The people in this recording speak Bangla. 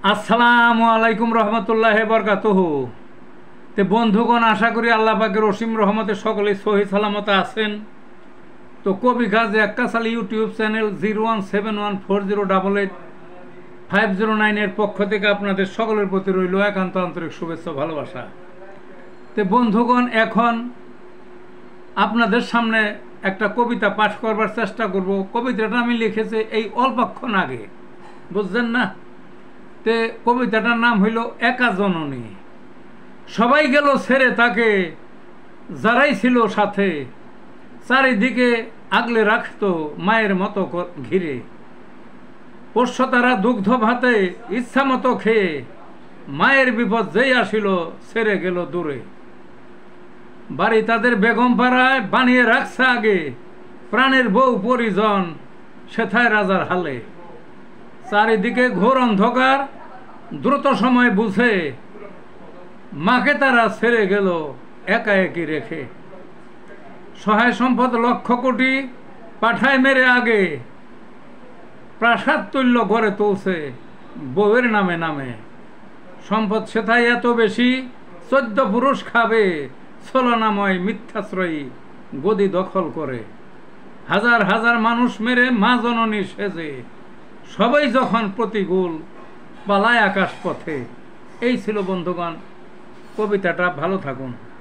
আসসালামু আলাইকুম রহমতুল্লাহ বরকাতুহু। তে বন্ধুগণ, আশা করি আল্লাহ পাকের অসীম রহমতে সকলেই সহি সালামতে আছেন। তো কবি গাজী আক্কাস আলী ইউটিউব চ্যানেল 01714088509 পক্ষ থেকে আপনাদের সকলের প্রতি রইল একান্ত আন্তরিক শুভেচ্ছা ভালোবাসা। তে বন্ধুগণ, এখন আপনাদের সামনে একটা কবিতা পাঠ করবার চেষ্টা করব। কবিতাটা আমি লিখেছি এই অল্পক্ষণ আগে, বুঝছেন না? তে কবিতাটার নাম হইল একা জননী। সবাই গেল ছেড়ে তাকে, যারাই ছিল সাথে, চারিদিকে আগলে রাখতো মায়ের মতো ঘিরে। পোষ্য তারা দুগ্ধ ভাতে ইচ্ছা মতো খেয়ে, মায়ের বিপদ যেই আসিল ছেড়ে গেল দূরে। বাড়ি তাদের বেগম পাড়ায় বানিয়ে রাখছে আগে, প্রাণের বউ পরিজন সেথায় রাজার হালে। চারিদিকে ঘোর অন্ধকার, দ্রুত সময় বুঝে, মাকে তারা ছেড়ে গেল একা একই রেখে। সহায় সম্পদ লক্ষ কোটি পাঠায় মেরে আগে, প্রাসাদ তুল্য গড়ে তুলছে বউয়ের নামে নামে। সম্পদ সেথায় এত বেশি 14 পুরুষ খাবে, ছলনাময় মিথ্যাশ্রয়ী গদি দখল করে। হাজার হাজার মানুষ মেরে মা জননী সেজে, সবাই যখন প্রতিকূল পালায় আকাশ পথে। এই ছিল বন্ধুগণ কবিতাটা। ভালো থাকুন।